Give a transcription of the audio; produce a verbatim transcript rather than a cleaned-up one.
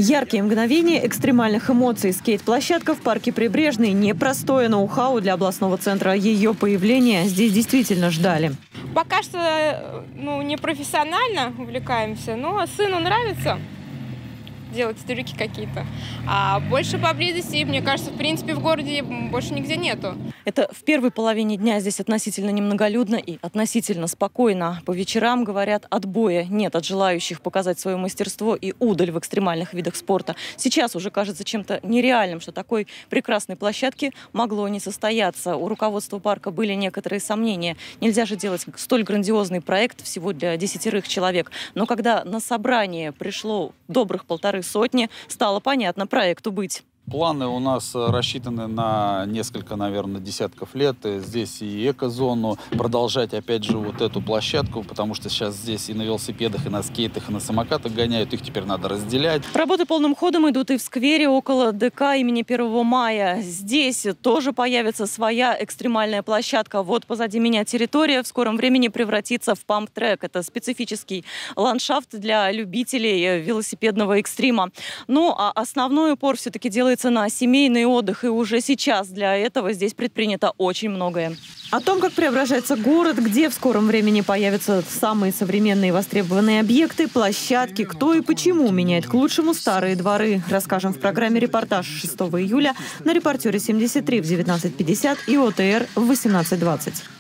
Яркие мгновения экстремальных эмоций. Скейт-площадка в парке Прибрежный – непростое ноу-хау для областного центра. Ее появление здесь действительно ждали. Пока что ну, не профессионально увлекаемся, но сыну нравится делать трюки какие-то. А больше поблизости, мне кажется, в принципе, в городе больше нигде нету. Это в первой половине дня здесь относительно немноголюдно и относительно спокойно. По вечерам, говорят, отбоя нет от желающих показать свое мастерство и удаль в экстремальных видах спорта. Сейчас уже кажется чем-то нереальным, что такой прекрасной площадки могло не состояться. У руководства парка были некоторые сомнения. Нельзя же делать столь грандиозный проект всего для десятерых человек. Но когда на собрание пришло добрых полторы сотни, стало понятно проекту быть. Планы у нас рассчитаны на несколько, наверное, десятков лет. Здесь и эко-зону, продолжать, опять же, вот эту площадку, потому что сейчас здесь и на велосипедах, и на скейтах, и на самокатах гоняют. Их теперь надо разделять. Работы полным ходом идут и в сквере около ДК имени первого мая. Здесь тоже появится своя экстремальная площадка. Вот позади меня территория в скором времени превратится в памп-трек. Это специфический ландшафт для любителей велосипедного экстрима. Ну, а основной упор все-таки делается на семейный отдых, и уже сейчас для этого здесь предпринято очень многое. О том, как преображается город, где в скором времени появятся самые современные и востребованные объекты, площадки, кто и почему меняет к лучшему старые дворы, расскажем в программе «Репортаж» шестого июля на «Репортере семьдесят три» в девятнадцать пятьдесят и ОТР в восемнадцать двадцать.